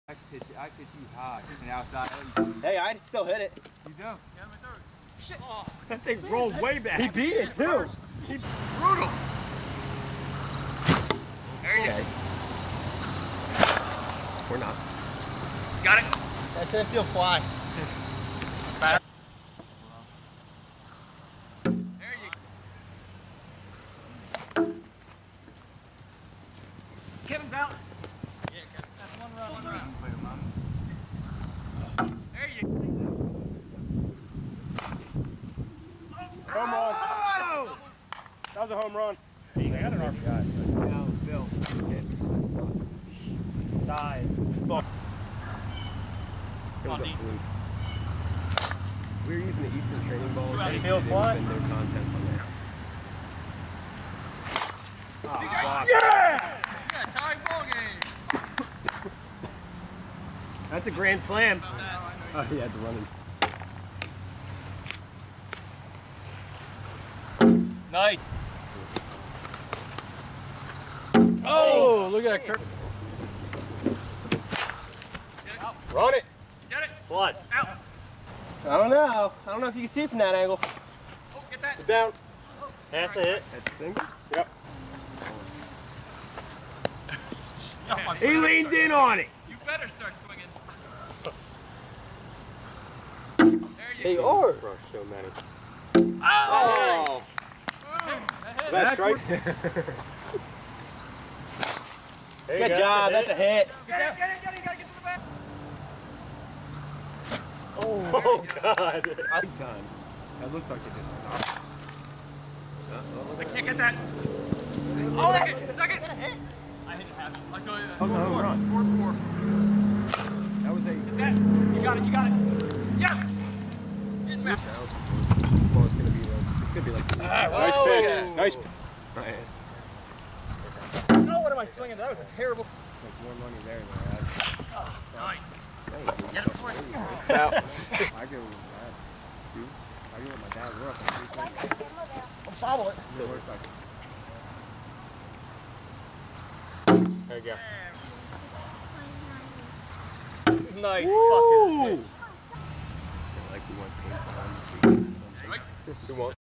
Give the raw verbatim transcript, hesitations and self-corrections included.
I could hit you, I could hit you high and outside. Hey, I still hit it. You do? Yeah, my third. Shit. Oh, that thing rolled way back. He beat it too. He... Brutal. There you okay. go. We're not. Got it. That's it. Feel fly. Batter. There you go. Kevin's out. Yeah, Kevin. That's one run. One run. There you go. Home run. Oh! That was a home run. He got an R B I. No, Bill. Died. On deep. We were using the Eastern training ball. They feel fly? No contest on that. Oh, Yeah! Yeah! You got a tie ball game. That's a grand slam. Oh, he had to run in. Nice. Oh, oh, look at that curve. Run it. Get it. What? Out. I don't know. I don't know if you can see it from that angle. Oh, get that. Down. That's a hit. That's single? Yep. Oh, He leaned in on it. You better start swinging. There you They go. are. Rush so many. Oh! Oh. That hit. That's right. Good job. That's a hit. Get it, get it, get it. You gotta get to the back. Oh, Oh, God. Big time. That looks like it just stopped. I can't get that. Oh, second, second. I hit it happy. I'll go. That was a home four, run. four, four. That was a... Get that. You got it, you got it. Yes! In back. Well, it's gonna be like... It's gonna be like... Ah, nice oh, pitch. yeah. Nice pitch. Right. Oh, what am I swinging? That was a terrible. Like more money there than I had. Oh, nice. Hey, Get it for it. Out. I go with my dad. Dude, I go with my dad. We're up on three things. I'll bobble it. It works like... There you go. Nice Woo! fucking hit. Like we went paintball on the street. Right? Who won?